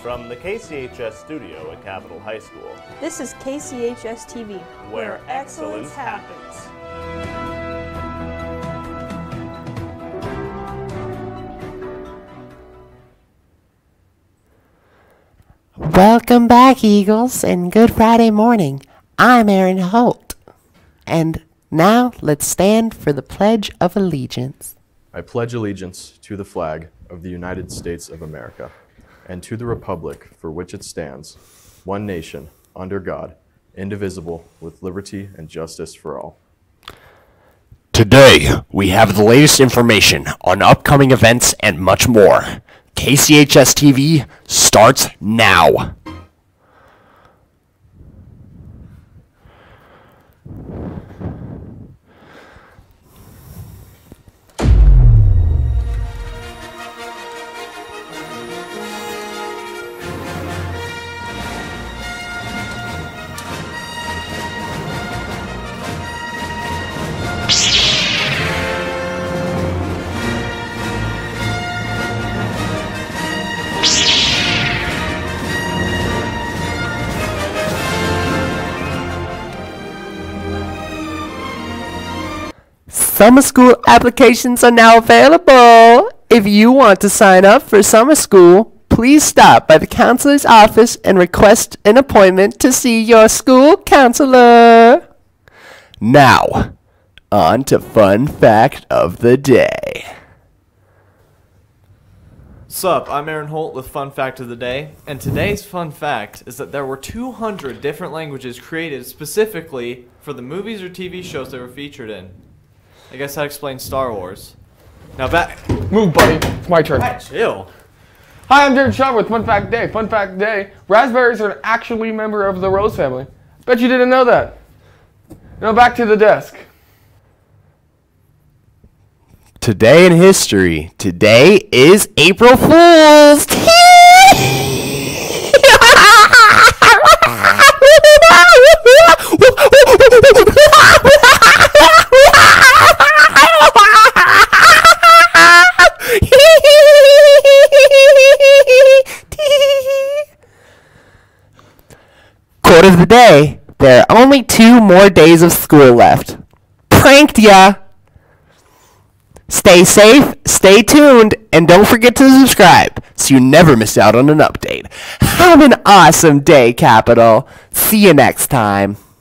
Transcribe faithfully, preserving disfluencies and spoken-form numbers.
from the K C H S studio at Capitol High School. This is K C H S T V, where, where excellence, excellence happens. Welcome back, Eagles, and good Friday morning. I'm Aaron Holt. And now let's stand for the Pledge of Allegiance. I pledge allegiance to the flag of the United States of America and to the republic for which it stands, one nation, under God, indivisible, with liberty and justice for all. Today, we have the latest information on upcoming events and much more. K C H S T V starts now. Summer school applications are now available. If you want to sign up for summer school, please stop by the counselor's office and request an appointment to see your school counselor. Now, on to fun fact of the day. Sup, I'm Aaron Holt with Fun Fact of the Day, and today's fun fact is that there were two hundred different languages created specifically for the movies or T V shows they were featured in. I guess that explains Star Wars. Now back... Move, buddy. It's my turn. Right, chill. Hi, I'm Jared Shaw with Fun Fact Day. Fun Fact Day, raspberries are actually a member of the rose family. Bet you didn't know that. Now back to the desk. Today in history. Today is April Fool's. Quote of the day, there are only two more days of school left. Pranked ya! Stay safe, stay tuned, and don't forget to subscribe so you never miss out on an update. Have an awesome day, Capitol. See you next time.